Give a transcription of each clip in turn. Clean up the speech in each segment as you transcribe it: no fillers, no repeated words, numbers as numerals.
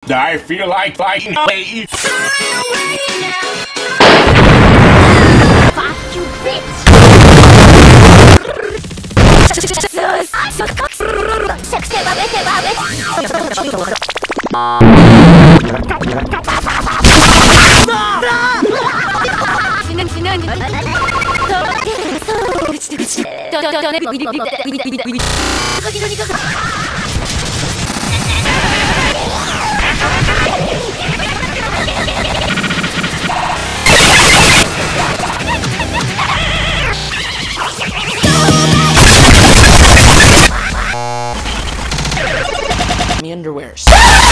I feel like fighting. Fuck you, bitch! Me underwears.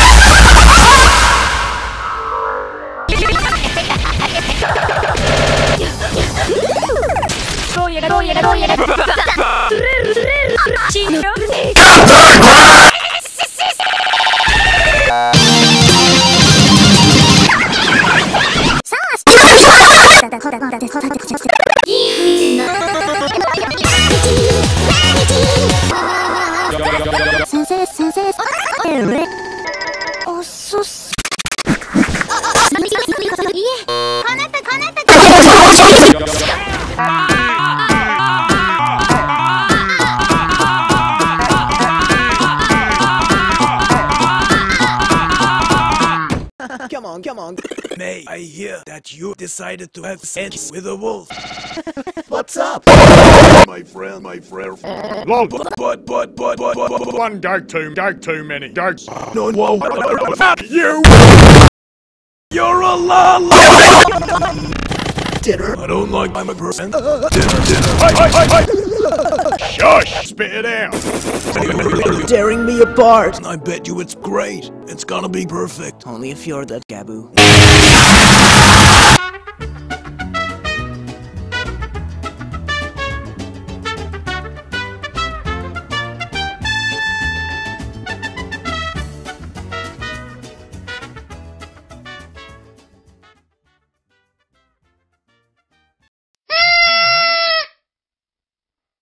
Come on. May I hear that you decided to have sex with a wolf? What's up? My friend. Lol. But. One dog too many. Dogs. No, whoa. You! You're a lol. Dinner. I don't like I'm a person. Dinner. Shush! Spit it out! Tearing me apart. I bet you it's great. It's gonna be perfect. Only if you're that Gabu.